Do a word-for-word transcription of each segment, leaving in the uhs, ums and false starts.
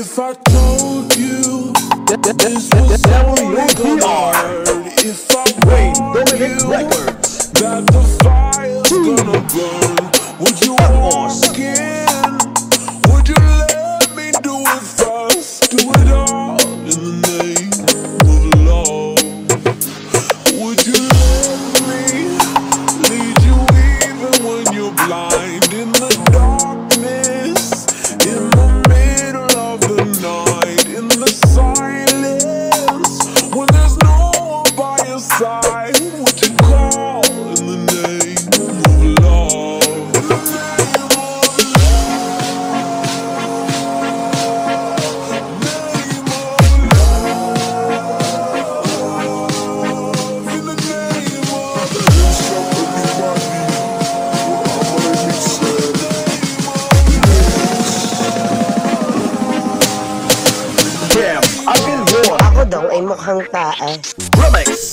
If I told you this was only gonna hurt, if I told you that the fire's gonna burn, would you walk in? Would you let me do it first? Do it all in the name of love. Would you let me lead you even when you're blind in the darkness, in the middle of the night, in the silence, when there's no one by your side? Would you call in the name of love? In the name of love, name of love, in the name of Damn, I've been more. Ako daw ay mukhang tae. Remix.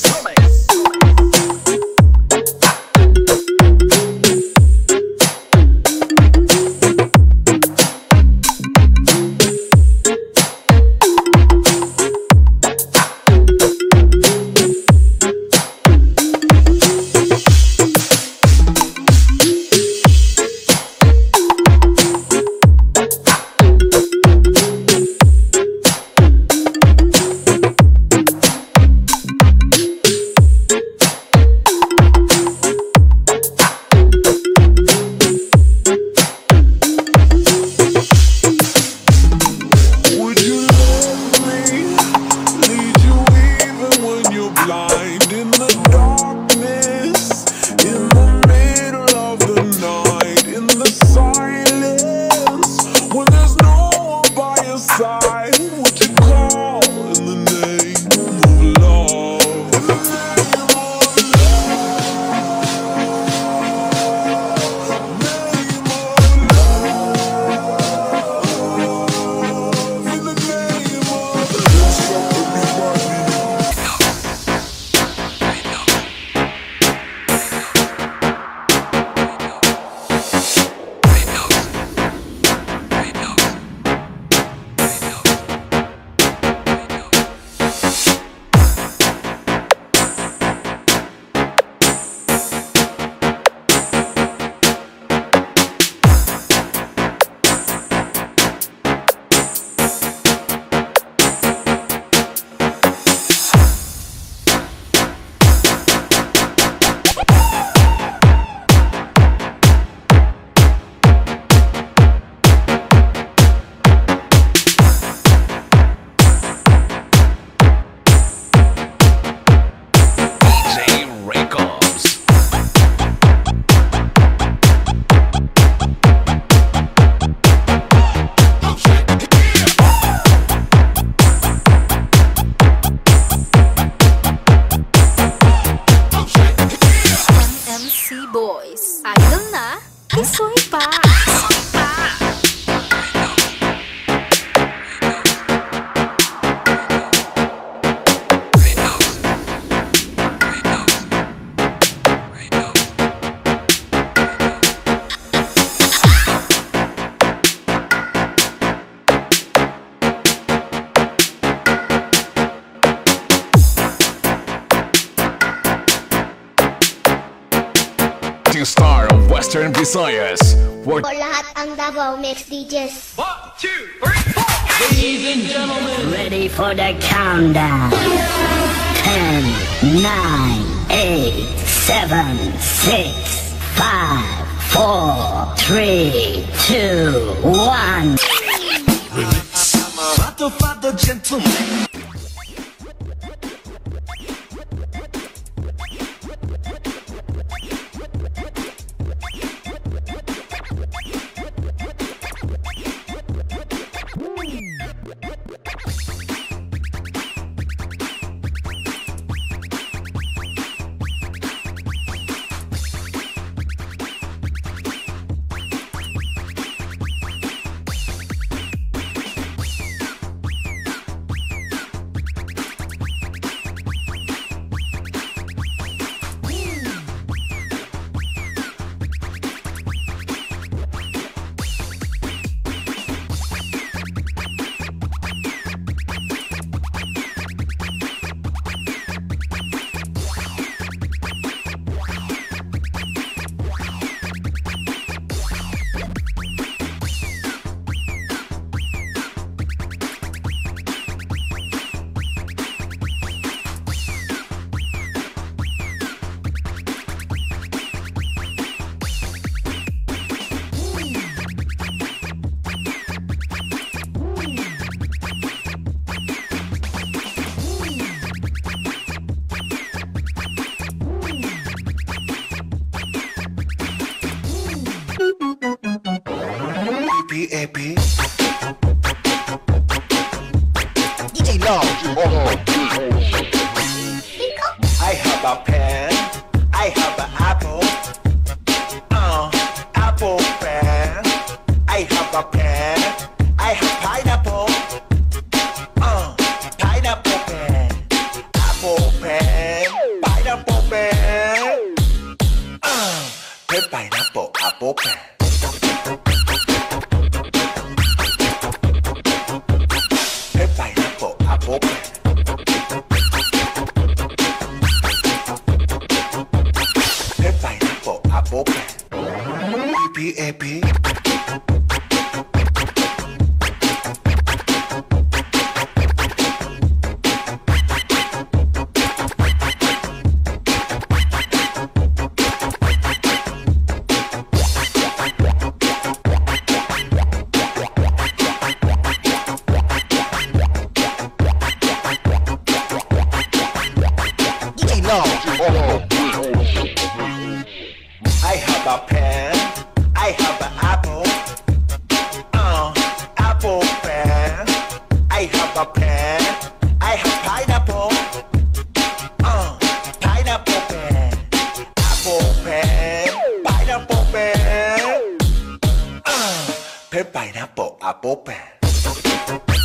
Would you let me lead you even when you're blind in the darkness, in the middle of the night, in the silence, when there's no one by your side? Would you call in the name of love? In the name of love, name of love, in the name of M C Boys. Idol na, kisoy pa. Star of Western Visayas. Work. O lahat ang Davao Mix D Js. One, two, three, four. Ladies and gentlemen, Ready for the countdown. Ten, nine, eight, seven, six, five, four, three, two, one. Father, father, gentleman. apple pen. Pen pineapple apple pen. Pen pineapple apple pen. P P A P. I have a pen, I have an apple, uh, apple pen. I have a pen, I have pineapple, uh, pineapple pen, apple pen, pineapple pen, uh, pen pineapple apple pen.